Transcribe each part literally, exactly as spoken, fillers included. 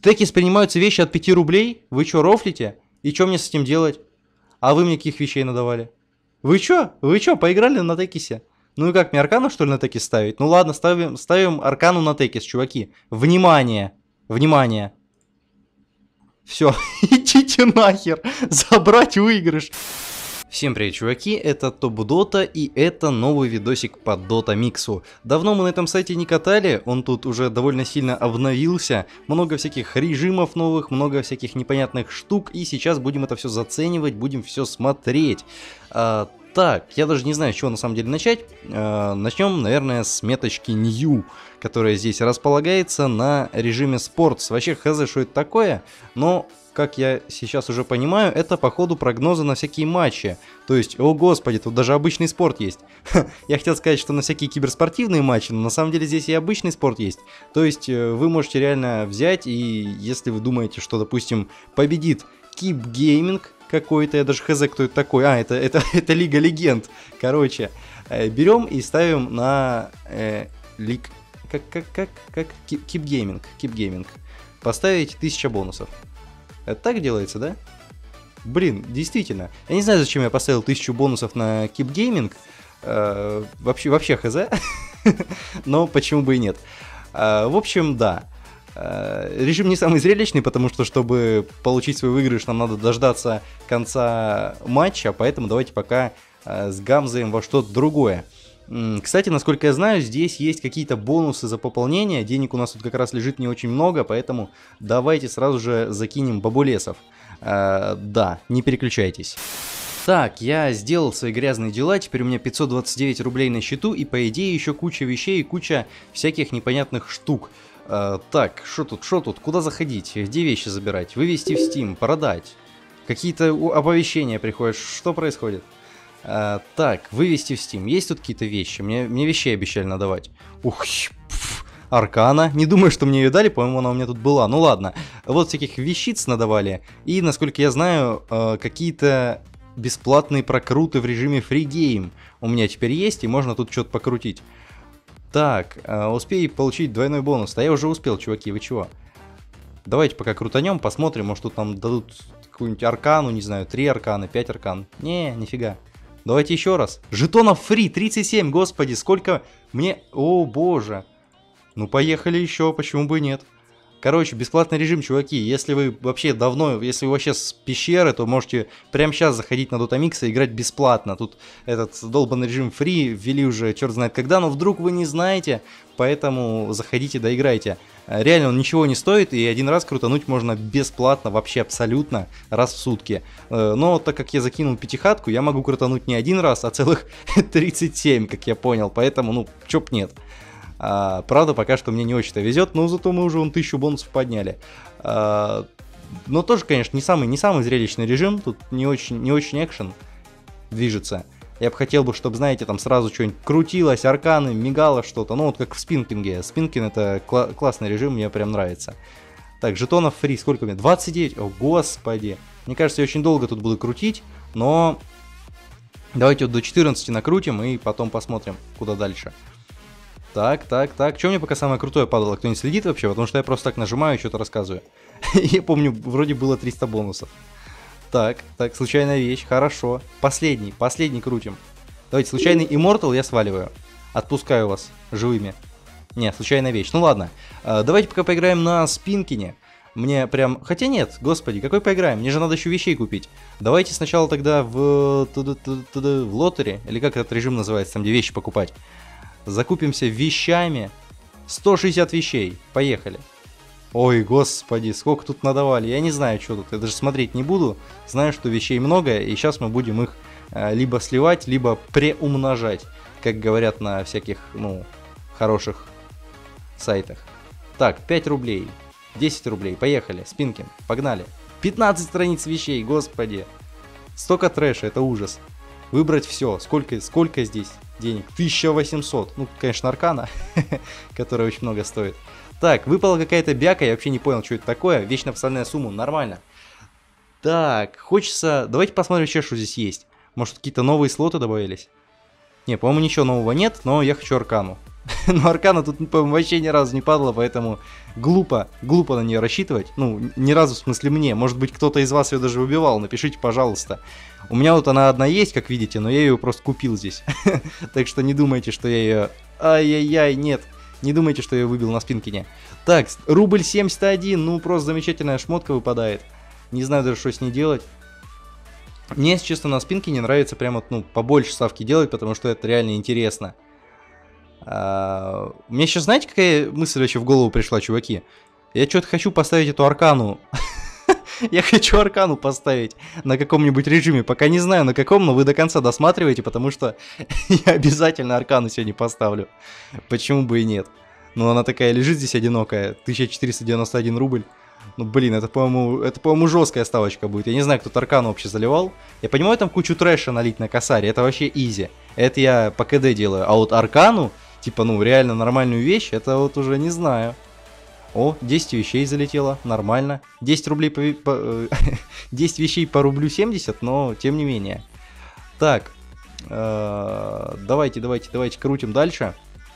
Текис принимаются вещи от пяти рублей? Вы что, рофлите? И что мне с этим делать? А вы мне каких вещей надавали? Вы что? Вы что, поиграли на Текисе? Ну и как, мне аркану что ли на Текис ставить? Ну ладно, ставим, ставим аркану на Текис, чуваки. Внимание! Внимание! Все, идите нахер! Забрать выигрыш! Всем привет, чуваки, это Топ Дота, и это новый видосик по Дота Миксу. Давно мы на этом сайте не катали, он тут уже довольно сильно обновился, много всяких режимов новых, много всяких непонятных штук, и сейчас будем это все заценивать, будем все смотреть. А, так, я даже не знаю, с чего на самом деле начать. А, начнем, наверное, с меточки New, которая здесь располагается на режиме Sports. Вообще хз, что это такое, но... Как я сейчас уже понимаю, это походу прогнозы на всякие матчи. То есть, о господи, тут даже обычный спорт есть. Я хотел сказать, что на всякие киберспортивные матчи, но на самом деле здесь и обычный спорт есть. То есть, вы можете реально взять, и если вы думаете, что, допустим, победит Keep Gaming какой-то, я даже хз, кто это такой, а, это, это, это Лига Легенд. Короче, берем и ставим на э, лиг... Как, как, как, как? Keep Gaming, Keep Gaming. Поставить тысяча бонусов. Это так делается, да? Блин, действительно. Я не знаю, зачем я поставил тысячу бонусов на Keep Gaming. Э, вообще, вообще хз. Но почему бы и нет. Э, в общем, да. Э, режим не самый зрелищный, потому что, чтобы получить свой выигрыш, нам надо дождаться конца матча. Поэтому давайте пока э, сгамзаем во что-то другое. Кстати, насколько я знаю, здесь есть какие-то бонусы за пополнение. Денег у нас тут как раз лежит не очень много, поэтому давайте сразу же закинем бабулесов. Э, да, не переключайтесь. Так, я сделал свои грязные дела, теперь у меня пятьсот двадцать девять рублей на счету, и по идее еще куча вещей и куча всяких непонятных штук. Э, так, что тут, что тут, куда заходить, где вещи забирать, вывести в Steam, продать. Какие-то оповещения приходят, что происходит? А, так, вывести в Steam. Есть тут какие-то вещи? Мне, мне вещей обещали надавать. Ух, пф, Аркана. Не думаю, что мне ее дали, по-моему, она у меня тут была. Ну ладно. Вот всяких вещиц надавали. И, насколько я знаю, э, какие-то бесплатные прокруты в режиме Free Game у меня теперь есть, и можно тут что-то покрутить. Так, э, успей получить двойной бонус. Да я уже успел, чуваки, вы чего? Давайте пока крутанем, посмотрим, может тут нам дадут какую-нибудь аркану, не знаю, три арканы, пять аркан. Не, нифига. Давайте еще раз. Жетонов фри, тридцать семь, господи, сколько мне... О, боже. Ну, поехали еще, почему бы и нет. Короче, бесплатный режим, чуваки. Если вы вообще давно, если вы вообще с пещеры, то можете прямо сейчас заходить на Дота Микс и играть бесплатно. Тут этот долбанный режим фри ввели уже черт знает когда, но вдруг вы не знаете, поэтому заходите, доиграйте. Реально он ничего не стоит, и один раз крутануть можно бесплатно, вообще абсолютно, раз в сутки. Но так как я закинул пятихатку, я могу крутануть не один раз, а целых тридцать семь, как я понял, поэтому, ну, чё б нет. А, правда, пока что мне не очень-то везет, но зато мы уже вон тысячу бонусов подняли. А, но тоже, конечно, не самый, не самый зрелищный режим, тут не очень, не очень экшен движется. Я бы хотел, бы, чтобы, знаете, там сразу что-нибудь крутилось, арканы, мигало что-то. Ну, вот как в спинкинге. Спинкин это кла классный режим, мне прям нравится. Так, жетонов фри, сколько у меня? двадцать девять? О, господи. Мне кажется, я очень долго тут буду крутить, но давайте вот до четырнадцати накрутим и потом посмотрим, куда дальше. Так, так, так. Что мне пока самое крутое падало? Кто-нибудь следит вообще? Потому что я просто так нажимаю и что-то рассказываю. Я помню, вроде было триста бонусов. Так, так, случайная вещь, хорошо. Последний, последний крутим. Давайте, случайный Immortal я сваливаю. Отпускаю вас живыми. Не, случайная вещь. Ну ладно, а, давайте пока поиграем на Спинкине. Мне прям... Хотя нет, господи, какой поиграем? Мне же надо еще вещей купить. Давайте сначала тогда в... в лотере, или как этот режим называется, там где вещи покупать. Закупимся вещами. сто шестьдесят вещей, поехали. Ой, господи, сколько тут надавали. Я не знаю, что тут. Я даже смотреть не буду. Знаю, что вещей много, и сейчас мы будем их э, либо сливать, либо преумножать. Как говорят на всяких, ну, хороших сайтах. Так, пять рублей. десять рублей. Поехали. Спинкин. Погнали. пятнадцать страниц вещей, господи. Столько трэша, это ужас. Выбрать все. Сколько, сколько здесь денег? тысяча восемьсот. Ну, конечно, аркана, которая очень много стоит. Так, выпала какая-то бяка, я вообще не понял, что это такое. Вечно пасхальная сумма, нормально. Так, хочется... Давайте посмотрим, что здесь есть. Может, какие-то новые слоты добавились? Не, по-моему, ничего нового нет, но я хочу аркану. Но Аркана тут, по-моему, вообще ни разу не падала, поэтому глупо, глупо на нее рассчитывать. Ну, ни разу, в смысле, мне. Может быть, кто-то из вас ее даже выбивал. Напишите, пожалуйста. У меня вот она одна есть, как видите, но я ее просто купил здесь. Так что не думайте, что я ее... Ай-яй-яй, нет. Не думайте, что я ее выбил на Спинкине. Так, рубль семьдесят один. Ну, просто замечательная шмотка выпадает. Не знаю даже, что с ней делать. Мне, если честно, на Спинкине нравится прямо, ну, побольше ставки делать, потому что это реально интересно. А, мне сейчас, знаете, какая мысль вообще в голову пришла, чуваки? Я что-то хочу поставить эту Аркану. Я хочу Аркану поставить на каком-нибудь режиме. Пока не знаю на каком, но вы до конца досматриваете, потому что я обязательно Аркану сегодня поставлю. Почему бы и нет? Ну, она такая лежит здесь одинокая. тысяча четыреста девяносто один рубль. Ну, блин, это, по-моему, это, по-моему, жесткая ставочка будет. Я не знаю, кто Аркану вообще заливал. Я понимаю, там кучу трэша налить на косаре. Это вообще изи. Это я по КД делаю. А вот Аркану, типа, ну, реально нормальную вещь, это вот уже не знаю. О, десять вещей залетело, нормально. десять рублей по, по... десять вещей по рублю семьдесят, но тем не менее. Так, э, давайте, давайте, давайте крутим дальше.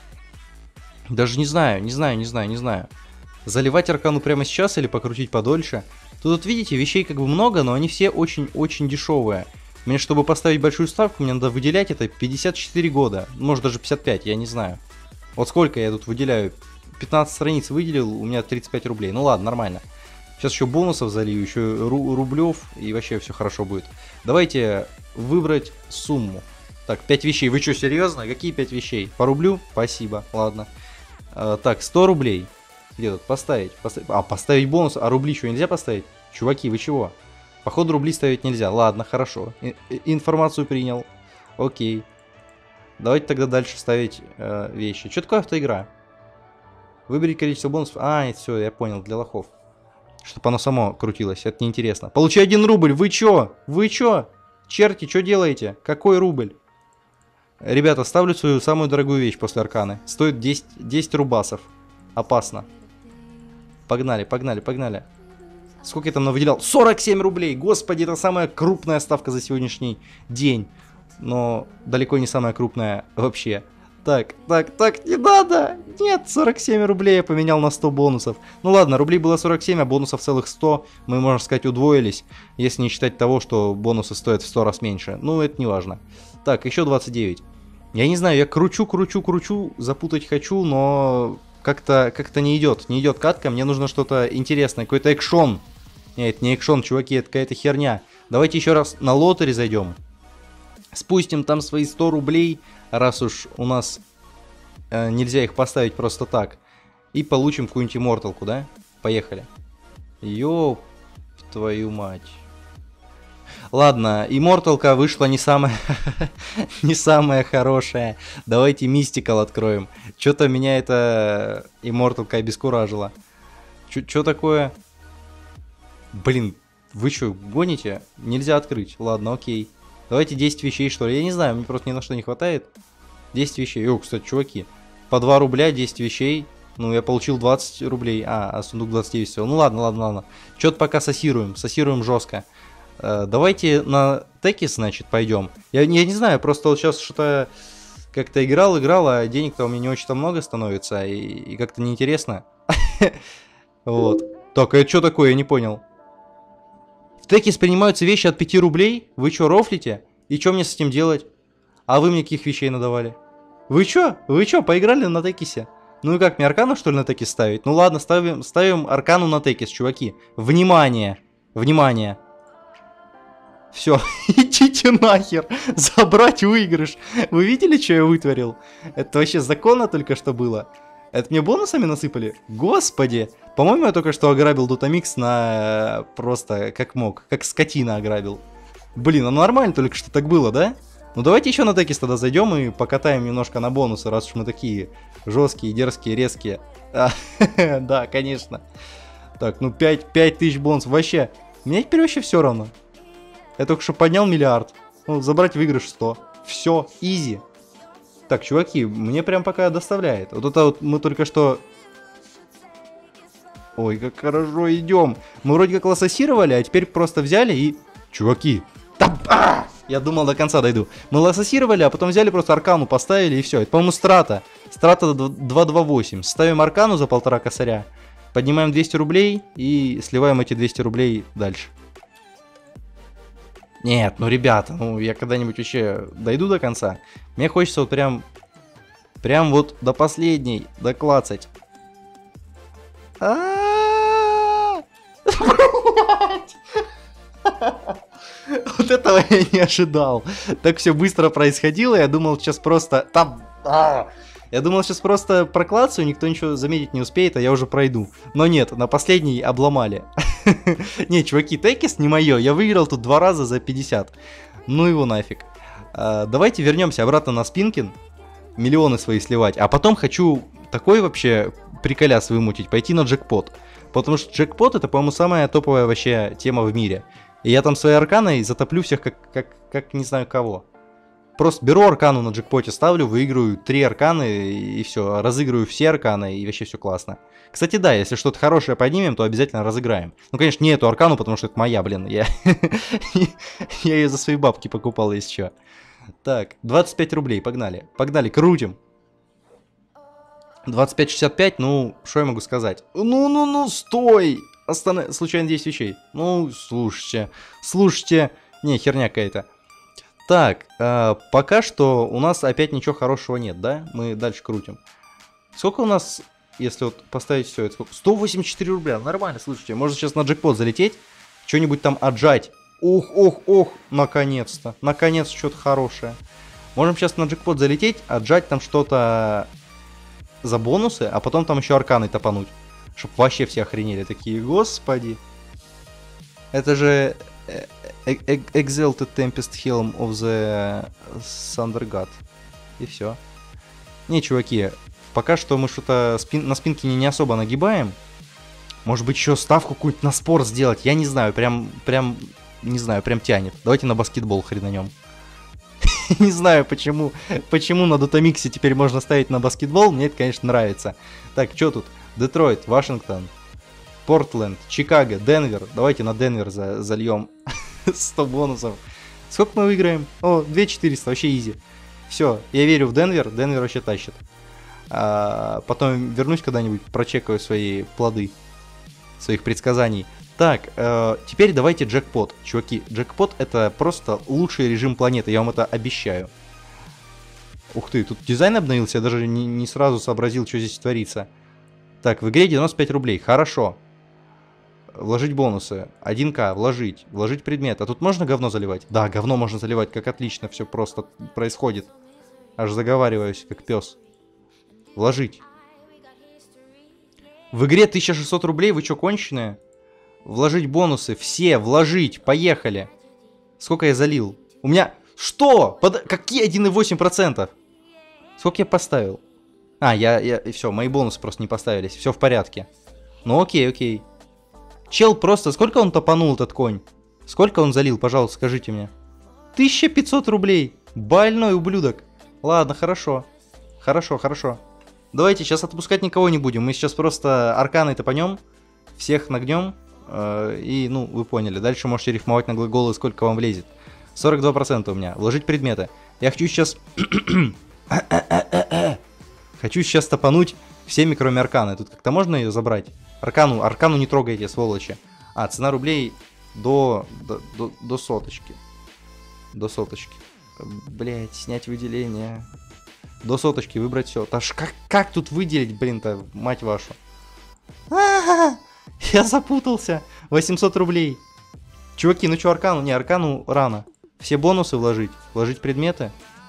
Даже не знаю, не знаю, не знаю, не знаю. Заливать Аркану прямо сейчас или покрутить подольше? Тут, вот видите, вещей как бы много, но они все очень-очень дешевые. Мне, чтобы поставить большую ставку, мне надо выделять это пятьдесят четыре года. Может, даже пятьдесят пять, я не знаю. Вот сколько я тут выделяю? пятнадцать страниц выделил, у меня тридцать пять рублей. Ну ладно, нормально. Сейчас еще бонусов залью, еще ру рублев, и вообще все хорошо будет. Давайте выбрать сумму. Так, пять вещей. Вы что, серьезно? Какие пять вещей? По рублю? Спасибо, ладно. А, так, сто рублей. Где тут? Поставить. Поставить. А, поставить бонус. А рубли что, нельзя поставить? Чуваки, вы чего? Походу, рубли ставить нельзя. Ладно, хорошо. И информацию принял. Окей. Давайте тогда дальше ставить э, вещи. Что такое автоигра? Выберите количество бонусов. А, это все, я понял, для лохов. Чтобы оно само крутилось. Это неинтересно. Получи один рубль. Вы чё? Вы чё? Черти, что делаете? Какой рубль? Ребята, ставлю свою самую дорогую вещь после Арканы. Стоит десять, десять рубасов. Опасно. Погнали, погнали, погнали. Сколько я там навыделял? сорок семь рублей. Господи, это самая крупная ставка за сегодняшний день. Но далеко не самая крупная вообще. Так, так, так, не надо. Нет, сорок семь рублей я поменял на сто бонусов. Ну ладно, рублей было сорок семь, а бонусов целых сто. Мы, можно сказать, удвоились. Если не считать того, что бонусы стоят в сто раз меньше. Ну, это не важно. Так, еще двадцать девять. Я не знаю, я кручу, кручу, кручу. Запутать хочу, но как-то как-то не идет. Не идет катка, мне нужно что-то интересное. Какой-то экшон. Нет, это не экшон, чуваки, это какая-то херня. Давайте еще раз на лотерей зайдем. Спустим там свои сто рублей, раз уж у нас э, нельзя их поставить просто так. И получим какую-нибудь имморталку, да? Поехали. Ёп твою мать. Ладно, имморталка вышла не самая, не самая хорошая. Давайте мистикал откроем. Что-то меня эта имморталка обескуражила. Что такое? Блин, вы что, гоните? Нельзя открыть. Ладно, окей. Давайте десять вещей, что ли. Я не знаю, мне просто ни на что не хватает. десять вещей. О, кстати, чуваки. По два рубля десять вещей. Ну, я получил двадцать рублей. А, а сундук двадцать девять всего. Ну, ладно, ладно, ладно. Что-то пока сосируем. Сосируем жестко. Э, давайте на Текис, значит, пойдем. Я, я не знаю, просто вот сейчас что-то как-то играл, играл, а денег-то у меня не очень-то много становится. И, и как-то неинтересно. Вот. Так, а это что такое? Я не понял. В Текис принимаются вещи от пяти рублей? Вы что, рофлите? И что мне с этим делать? А вы мне каких вещей надавали? Вы что? Вы что, поиграли на Текисе? Ну и как, мне Аркану, что ли, на Текис ставить? Ну ладно, ставим, ставим Аркану на Текис, чуваки. Внимание! Внимание! Все, идите нахер! Забрать выигрыш! Вы видели, что я вытворил? Это вообще законно только что было? Это мне бонусами насыпали? Господи! По-моему, я только что ограбил Дотамикс на... Просто как мог. Как скотина ограбил. Блин, а нормально только что так было, да? Ну давайте еще на Текис тогда зайдем и покатаем немножко на бонусы, раз уж мы такие жесткие, дерзкие, резкие. Да, конечно. Так, ну пять тысяч бонусов. Вообще, мне теперь вообще все равно. Я только что поднял миллиард. Ну, забрать выигрыш сто. Все, изи. Так, чуваки, мне прям пока доставляет. Вот это вот мы только что... Ой, как хорошо идем. Мы вроде как лассосировали, а теперь просто взяли и... Чуваки. Да, а! Я думал, до конца дойду. Мы лососировали, а потом взяли просто аркану, поставили и все. Это, по-моему, страта. Страта два два восемь. Ставим аркану за полтора косаря. Поднимаем двести рублей и сливаем эти двести рублей дальше. Нет, ну, ребята, ну, я когда-нибудь вообще дойду до конца. Мне хочется вот прям... Прям вот до последней доклацать. Вот этого я не ожидал. Так все быстро происходило. Я думал, сейчас просто... Там... Я думал, сейчас просто проклацаю, никто ничего заметить не успеет, а я уже пройду. Но нет, на последней обломали. Не, чуваки, Текис не мое. Я выиграл тут два раза за пятьдесят. Ну его нафиг. Давайте вернемся обратно на Спинкин. Миллионы свои сливать. А потом хочу такой вообще приколяс вымутить, пойти на джекпот. Потому что джекпот это, по-моему, самая топовая вообще тема в мире. И я там своей арканой затоплю всех как, как, как не знаю кого. Просто беру аркану на джекпоте, ставлю, выиграю три арканы и все. Разыгрываю все арканы и вообще все классно. Кстати, да, если что-то хорошее поднимем, то обязательно разыграем. Ну, конечно, не эту аркану, потому что это моя, блин. Я я ее за свои бабки покупал, если что. Так, двадцать пять рублей, погнали. Погнали, крутим. двадцать пять шестьдесят пять, ну, что я могу сказать? Ну-ну-ну, стой! Останов... Случайно десять вещей. Ну, слушайте, слушайте. Не, херня какая-то. Так, э, пока что у нас опять ничего хорошего нет, да? Мы дальше крутим. Сколько у нас, если вот поставить все, это сколько? сто восемьдесят четыре рубля, нормально, слушайте. Можно сейчас на джекпот залететь, что-нибудь там отжать. Ох, ох, ох, наконец-то. Наконец что-то хорошее. Можем сейчас на джекпот залететь, отжать там что-то за бонусы, а потом там еще арканы топануть. Чтоб вообще все охренели такие, господи. Это же Exalted Tempest Helm of the Thunder God. И все. Не, чуваки, пока что мы что-то спин... на спинке не, не особо нагибаем. Может быть, еще ставку какую-нибудь на спор сделать. Я не знаю, прям, прям, не знаю, прям тянет. Давайте на баскетбол хренанем. Не знаю, почему, почему на Дотамиксе теперь можно ставить на баскетбол. Мне это, конечно, нравится. Так, что тут? Детройт, Вашингтон, Портленд, Чикаго, Денвер. Давайте на Денвер за зальем сто бонусов. Сколько мы выиграем? О, две тысячи четыреста, вообще изи. Все, я верю в Денвер, Денвер вообще тащит. А, потом вернусь когда-нибудь, прочекаю свои плоды, своих предсказаний. Так, э, теперь давайте джекпот. Чуваки, джекпот это просто лучший режим планеты, я вам это обещаю. Ух ты, тут дизайн обновился, я даже не, не сразу сообразил, что здесь творится. Так, в игре девяносто пять рублей, хорошо. Вложить бонусы, один ка, вложить, вложить предмет. А тут можно говно заливать? Да, говно можно заливать, как отлично все просто происходит. Аж заговариваюсь, как пес. Вложить. В игре тысяча шестьсот рублей, вы что, конченые? Вложить бонусы, все, вложить, поехали. Сколько я залил? У меня... Что? Под... Какие один и восемь процентов? Сколько я поставил? А, я... я... Все, мои бонусы просто не поставились, все в порядке. Ну окей, окей. Чел просто... Сколько он топанул, этот конь? Сколько он залил, пожалуйста, скажите мне. тысяча пятьсот рублей. Больной ублюдок. Ладно, хорошо. Хорошо, хорошо. Давайте сейчас отпускать никого не будем. Мы сейчас просто арканой топанем. Всех нагнем. Э, и, ну, вы поняли. Дальше можете рифмовать на глаголы, сколько вам влезет. сорок два процента у меня. Вложить предметы. Я хочу сейчас... Хочу сейчас топануть всеми, кроме арканы. Тут как-то можно ее забрать? Аркану, аркану не трогайте, сволочи. А, цена рублей до, до, до, до соточки. До соточки. Блять, снять выделение. До соточки выбрать все. Аж как, как тут выделить, блин-то, мать вашу? А-а-а, я запутался. восемьсот рублей. Чуваки, ну что, аркану? Не, аркану рано. Все бонусы вложить. Вложить предметы.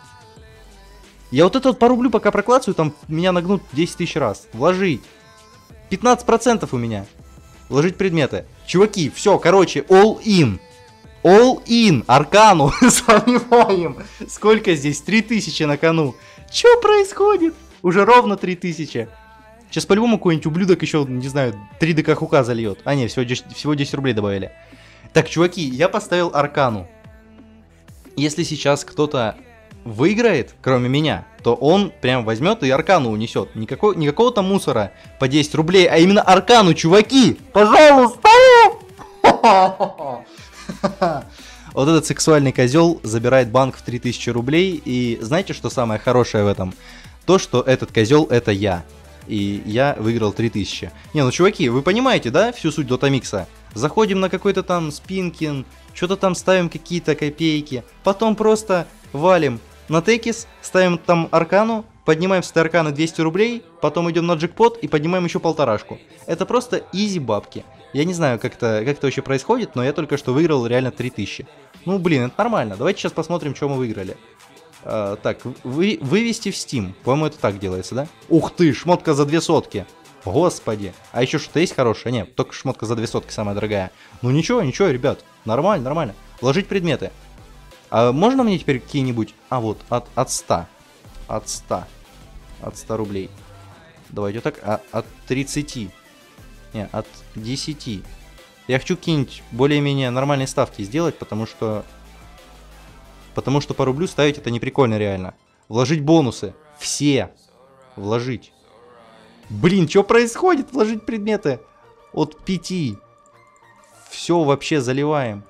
Я вот это вот по рублю пока проклацаю, там меня нагнут десять тысяч раз. Вложить. пятнадцать процентов у меня. Вложить предметы. Чуваки, все, короче, all in. All in. Аркану заливаем. Сколько здесь? три тысячи на кону. Что происходит? Уже ровно три тысячи. Сейчас по-любому какой-нибудь ублюдок еще, не знаю, три ДК хука зальет. А не, всего десять, всего десять рублей добавили. Так, чуваки, я поставил аркану. Если сейчас кто-то выиграет, кроме меня, то он прям возьмет и аркану унесет. Никакого, никакого-то мусора по десять рублей, а именно аркану, чуваки! Пожалуйста! Вот этот сексуальный козел забирает банк в три тысячи рублей. И знаете, что самое хорошее в этом? То, что этот козел это я. И я выиграл три тысячи. Не, ну чуваки, вы понимаете, да, всю суть Дотамикса? Заходим на какой-то там спинкин, что-то там ставим какие-то копейки. Потом просто валим на текис, ставим там аркану, поднимаем с этой арканы двести рублей, потом идем на джекпот и поднимаем еще полторашку. Это просто изи бабки. Я не знаю, как это, как это вообще происходит, но я только что выиграл реально три тысячи. Ну, блин, это нормально. Давайте сейчас посмотрим, что мы выиграли. А, так, вы, вывести в Steam. По-моему, это так делается, да? Ух ты, шмотка за две сотки. Господи. А еще что-то есть хорошее? Нет, только шмотка за две сотки самая дорогая. Ну ничего, ничего, ребят. Нормально, нормально. Вложить предметы. А можно мне теперь какие-нибудь... А, вот, от, от ста. От ста. От ста рублей. Давайте так, а, от тридцати. Не, от десяти. Я хочу какие-нибудь более-менее нормальные ставки сделать, потому что... Потому что по рублю ставить это не прикольно реально. Вложить бонусы. Все. Вложить. Блин, что происходит? Вложить предметы. От пяти. Все вообще заливаем.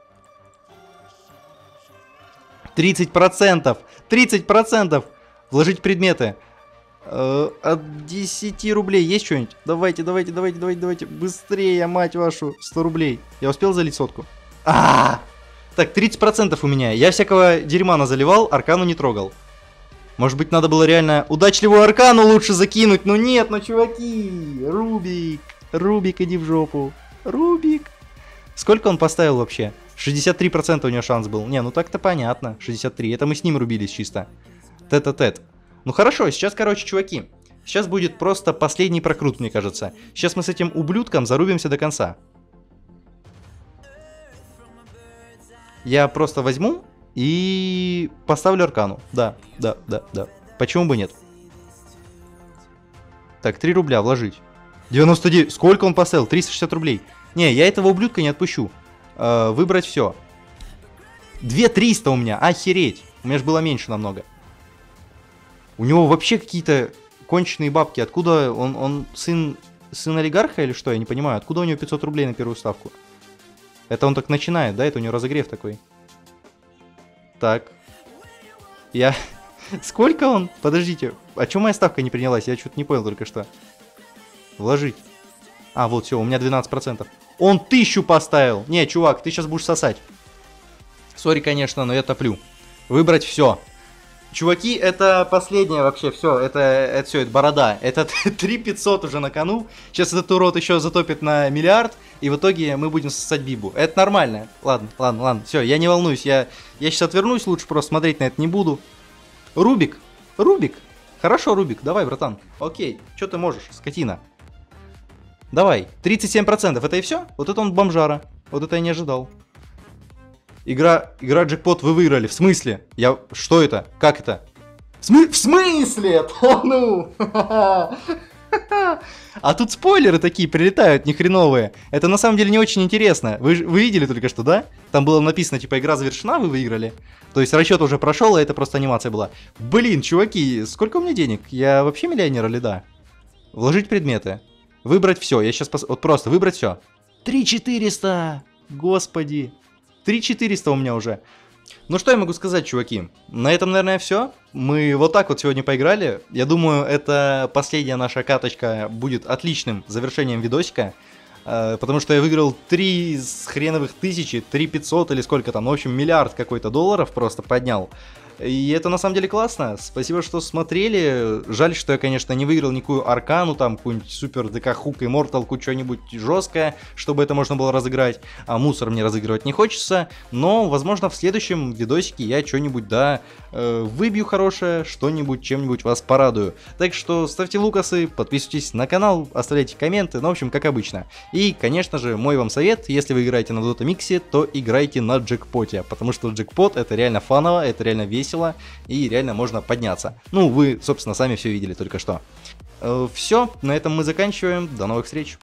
тридцать процентов. тридцать процентов. Вложить предметы. Э, от десяти рублей есть что-нибудь? Давайте, давайте, давайте, давайте, давайте. Быстрее, мать вашу. сто рублей. Я успел залить сотку? А-а-а! Так, тридцать процентов у меня. Я всякого дерьма назаливал, аркану не трогал. Может быть, надо было реально удачливую аркану лучше закинуть. Но нет, ну чуваки. Рубик. Рубик, иди в жопу. Рубик. Сколько он поставил вообще? шестьдесят три процента у него шанс был. Не, ну так-то понятно. шестьдесят три. Это мы с ним рубились чисто. Тет-а-тет. Ну хорошо, сейчас, короче, чуваки. Сейчас будет просто последний прокрут, мне кажется. Сейчас мы с этим ублюдком зарубимся до конца. Я просто возьму и поставлю аркану. Да, да, да, да. Почему бы нет? Так, три рубля вложить. девяносто девять. Сколько он поставил? триста шестьдесят рублей. Не, я этого ублюдка не отпущу. Э, выбрать все. две триста у меня. Охереть. У меня же было меньше намного. У него вообще какие-то конченые бабки. Откуда он, он сын, сын олигарха или что? Я не понимаю. Откуда у него пятьсот рублей на первую ставку? Это он так начинает, да? Это у него разогрев такой. Так. Я... Сколько он? Подождите. А чё моя ставка не принялась? Я что-то не понял только что. Вложить. А, вот, все, у меня двенадцать процентов. Он тысячу поставил. Не, чувак, ты сейчас будешь сосать. Сори, конечно, но я топлю. Выбрать все. Чуваки, это последнее вообще, все, это, это все, это борода. Это три пятьсот уже на кону. Сейчас этот урод еще затопит на миллиард, и в итоге мы будем сосать бибу. Это нормально. Ладно, ладно, ладно, все, я не волнуюсь, я, я сейчас отвернусь, лучше просто смотреть на это не буду. Рубик, Рубик. Хорошо, Рубик, давай, братан. Окей, что ты можешь, скотина? Давай, тридцать семь процентов, это и все? Вот это он бомжара, вот это я не ожидал. Игра, игра джекпот вы выиграли. В смысле? Я... Что это? Как это? В, смы... в смысле? Да ну! А тут спойлеры такие прилетают, нехреновые. Это на самом деле не очень интересно. Вы, вы видели только что, да? Там было написано, типа, игра завершена, вы выиграли. То есть расчет уже прошел, а это просто анимация была. Блин, чуваки, сколько у меня денег? Я вообще миллионер или да? Вложить предметы. Выбрать все. Я сейчас... Пос... Вот просто выбрать все. три четыреста! Господи! три четыреста у меня уже. Ну что я могу сказать, чуваки? На этом, наверное, все. Мы вот так вот сегодня поиграли. Я думаю, это последняя наша каточка будет отличным завершением видосика. Э, потому что я выиграл три с хреновых тысячи, три пятьсот или сколько там. Ну, в общем, миллиард какой-то долларов просто поднял. И это на самом деле классно. Спасибо, что смотрели. Жаль, что я, конечно, не выиграл никакую аркану, там, какую-нибудь супер ДК Хук и Морталку, что-нибудь жесткое, чтобы это можно было разыграть. А мусор мне разыгрывать не хочется. Но, возможно, в следующем видосике я что-нибудь, да, э, выбью хорошее, что-нибудь, чем-нибудь вас порадую. Так что ставьте лукасы, подписывайтесь на канал, оставляйте комменты, ну, в общем, как обычно. И, конечно же, мой вам совет, если вы играете на Дотамиксе, то играйте на джекпоте, потому что джекпот это реально фаново, это реально весело. И реально можно подняться. Ну, вы, собственно, сами все видели только что. Все, на этом мы заканчиваем. До новых встреч.